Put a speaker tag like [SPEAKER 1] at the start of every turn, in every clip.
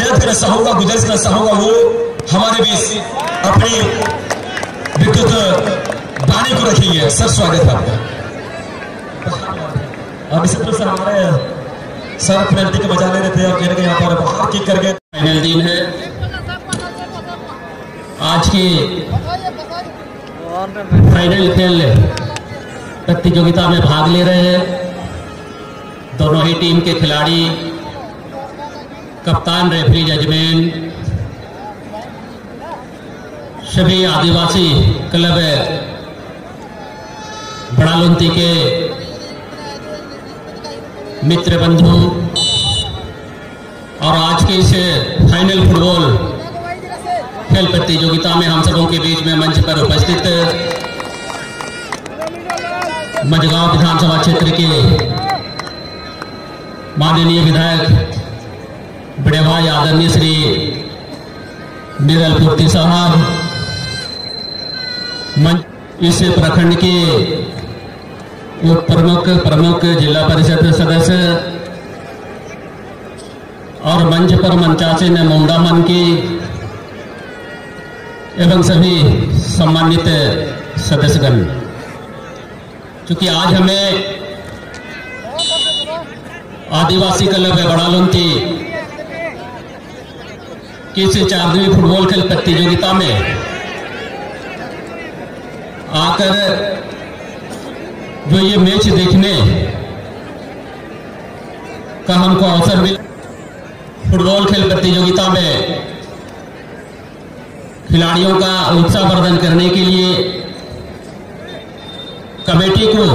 [SPEAKER 1] बेहद करना चाहूंगा, गुजारिश करना चाहूंगा वो हमारे बीच अपनी विद्युत वाणी को रखेंगे। सर स्वागत है आपका। अब इसी तरह से हमारे सर पेनल्टी के बजा ले रहे थे और कहीं यहाँ पर बाहर किक करके।
[SPEAKER 2] फाइनल दिन है आज की फाइनल खेल प्रतियोगिता में भाग ले रहे हैं दोनों ही टीम के खिलाड़ी, कप्तान, रेफरी, जजमैन, सभी आदिवासी क्लब बड़ालुंती के मित्र बंधु और आज के इस फाइनल फुटबॉल खेल प्रतियोगिता में हम सबों के बीच में मंच पर उपस्थित मझगांव विधानसभा क्षेत्र के माननीय विधायक बड़े भाई आदरणीय श्री निरल पूर्ति साहब, इस प्रखंड के उप प्रमुख जिला परिषद सदस्य और मंच पर मंचासीन मुंडा मन की एवं सभी सम्मानित सदस्यगण, चूंकि आज हमें आदिवासी क्लब बड़ालुंती की इस 4 दिवसीय फुटबॉल खेल प्रतियोगिता में आकर जो ये मैच देखने का हमको अवसर मिला, फुटबॉल खेल प्रतियोगिता में खिलाड़ियों का उत्साहवर्धन करने के लिए कमेटी को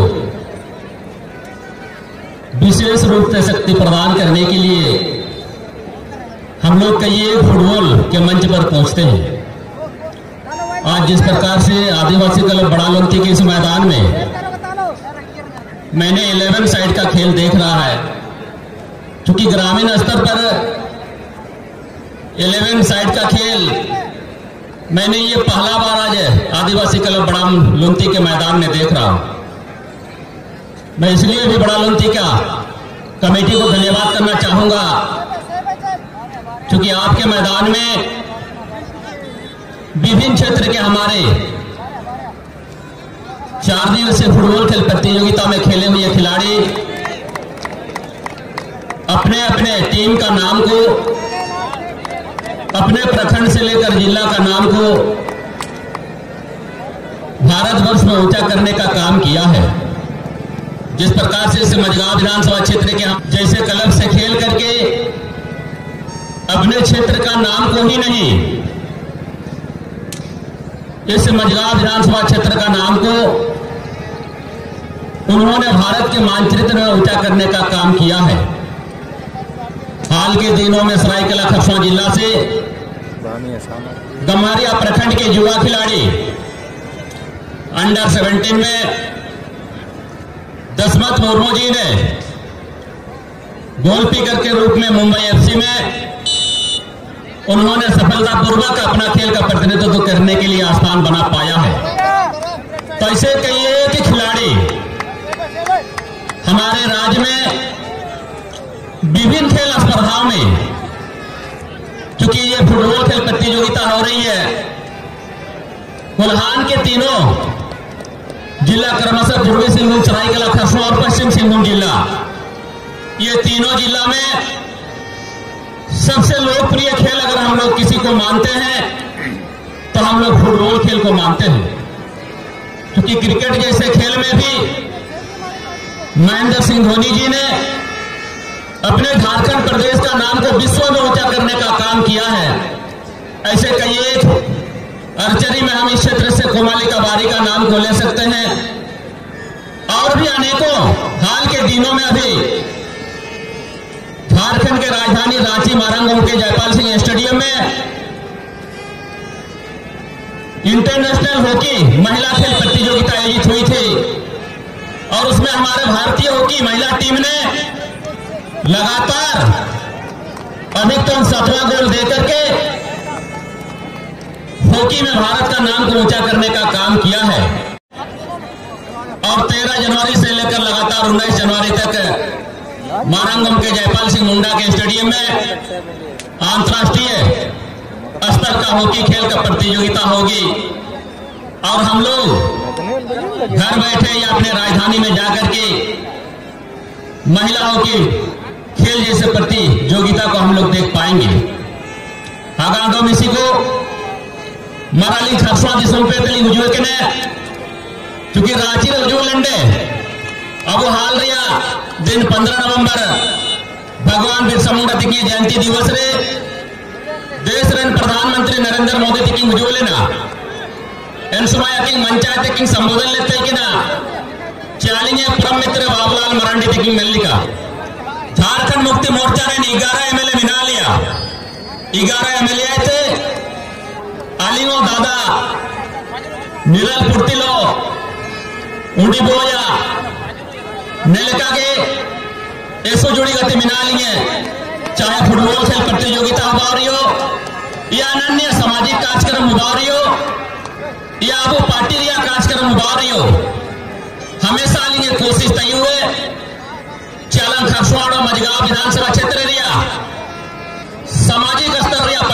[SPEAKER 2] विशेष रूप से शक्ति प्रदान करने के लिए हम लोग कई फुटबॉल के मंच पर पहुंचते हैं। आज जिस प्रकार से आदिवासी क्लब बड़ालुंती के इस मैदान में मैंने 11 साइड का खेल देख रहा है, क्योंकि ग्रामीण स्तर पर 11 साइड का खेल मैंने ये पहला बार आज आदिवासी क्लब बड़ालुंती के मैदान में देख रहा हूं। मैं इसलिए भी बड़ालुंती का कमेटी को धन्यवाद करना चाहूंगा, क्योंकि आपके मैदान में विभिन्न क्षेत्र के हमारे 4 दिवसीय फुटबॉल खेल प्रतियोगिता में खेले हुए खिलाड़ी अपने अपने टीम का नाम को, अपने प्रखंड से लेकर जिला का नाम को भारतवर्ष में ऊंचा करने का काम किया है। जिस प्रकार से इस मझगांव विधानसभा क्षेत्र के हम जैसे क्लब से खेल करके अपने क्षेत्र का नाम को ही नहीं, इस मझगांव विधानसभा क्षेत्र का नाम को उन्होंने भारत के मानचित्र में ऊंचा करने का काम किया है। हाल के दिनों में सरायकेला खरसावां जिला से गम्हरिया प्रखंड के युवा खिलाड़ी अंडर 17 में दशमत मुर्मू जी ने गोलकीपर के रूप में मुंबई एफसी में उन्होंने सफलतापूर्वक अपना खेल का प्रतिनिधित्व करने के लिए स्थान बना पाया है। तो ऐसे कई एक खिलाड़ी हमारे राज्य में विभिन्न खेल स्पर्धाओं में, क्योंकि ये फुटबॉल खेल प्रतियोगिता हो रही है, कोल्हान के तीनों जिला क्रमशः पूर्वी सिंहभूम, सरायकेला खरसावां और पश्चिम सिंहभूम जिला, ये तीनों जिला में सबसे लोकप्रिय खेल अगर हम लोग किसी को मानते हैं तो हम लोग फुटबॉल खेल को मानते हैं। क्योंकि क्रिकेट जैसे खेल में भी महेंद्र सिंह धोनी जी ने अपने झारखंड प्रदेश का नाम को विश्व में ऊंचा करने का काम किया है। ऐसे कई एक आर्चरी में हम इस क्षेत्र से कोमालिका बारी का नाम को ले सकते हैं, और भी अनेकों। हाल के दिनों में अभी झारखंड के राजधानी रांची मारंगम के जयपाल सिंह स्टेडियम में इंटरनेशनल हॉकी महिला खेल प्रतियोगिता आयोजित हुई थी, और उसमें हमारे भारतीय हॉकी महिला टीम ने लगातार अधिकतम 7वां गोल देकर के हॉकी में भारत का नाम को ऊंचा करने का काम किया है। और 13 जनवरी से लेकर लगातार 19 जनवरी तक मारंगम के जयपाल सिंह मुंडा के स्टेडियम में अंतर्राष्ट्रीय स्तर का हॉकी खेल का प्रतियोगिता होगी और हम लोग घर बैठे या अपने राजधानी में जाकर के महिला हॉकी खेल जैसे प्रतियोगिता को हम लोग देख पाएंगे। हागांडो मिसी को मराली खरसवा दिसों पे तली हुजूर के ने क्योंकि रांची रे हुजूर लंडे अब हाल रिया दिन 15 नवंबर भगवान बिरसा मुंडा तिकी जयंती दिवस रे देश रे प्रधानमंत्री नरेंद्र मोदी तिकी हुजूर लेना एन समय की पंचायत की संबोधन लेते कि ना चालिंगे परम मित्र बाबूलाल मरांडी तिकी मल्लिका झारखंड मुक्ति मोर्चा ने 11 एमएलए मिला लिया 11 एमएलए थे अलिंगो दादा निरल पुर्तिलो उंडी बोया नेलका के ऐसो जुड़ी गति मिना लिए चाहे फुटबॉल खेल प्रतियोगिता हो रही हो या अन्य सामाजिक कार्यक्रम हो रही हो या वो पार्टी रिया कार्यक्रम हो रही हो हमेशा लिए कोशिश तय हुए चालन खरसवाड़ा मजगांव विधानसभा क्षेत्र रिया सामाजिक स्तर रिया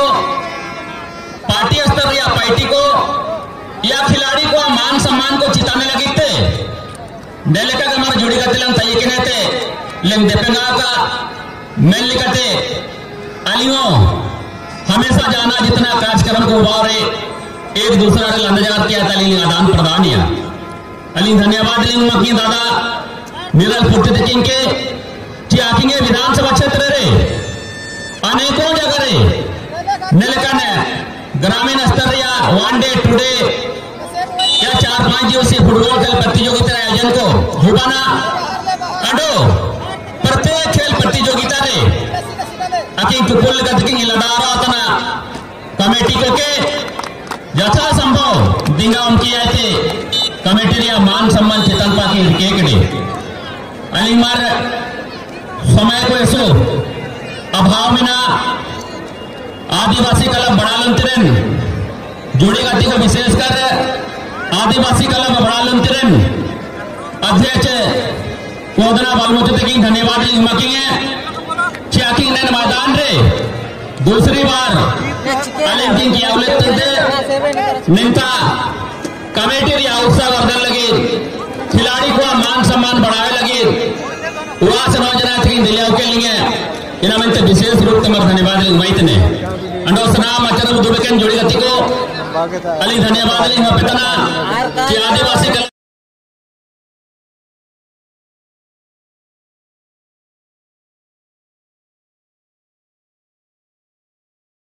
[SPEAKER 2] पार्टी स्तर रिया पार्टी को या खिलाड़ी को मान सम्मान को चिताने लगी थे डेलेका का हमारे जुड़ी का तिलंग तय के थे लेकिन देपेंगा का मेल लिखते अलियो हमेशा जाना जितना कार्यक्रम को उबारे एक दूसरा रे लंदजार किया तली आदान प्रदान या अली धन्यवाद लिंग मकी दादा निरल पुट्टी किंग के चियाकिंगे विधानसभा क्षेत्र रे अनेकों जगह रे नेलका ने ग्रामीण स्तर या वन डे टुडे या 4-5 दिवसीय फुटबॉल खेल प्रतियोगिता आयोजन को जुबाना अडो प्रत्येक खेल प्रतियोगिता रे अकिंग कुपुल गतकिंग लडारा तना कमेटी को के यथा संभव दिंगा उनकी आते कमेटी रिया मान सम्मान चेतन पाकी केकड़े अलिमार समय को ऐसो अभाव में ना आदिवासी कला बड़ा लंतरन जुड़ी गति को विशेषकर आदिवासी कला बड़ा लंतरन अध्यक्ष कोदना बालमोती की धन्यवाद चियाकिंग ने मैदान रे दूसरी बार अलिंकिंग की अवलेट निंता कमेटी री उत्साह वर्धन लगी खिलाड़ी को मान सम्मान बढ़ावे लगी वहां से नौजना थी दिलियाओं के लिए इनामंत विशेष रूप से धन्यवाद लिंग ने अंडो सनाम अचरब दुबकेन जोड़ी गति को अली धन्यवाद लिंग पितना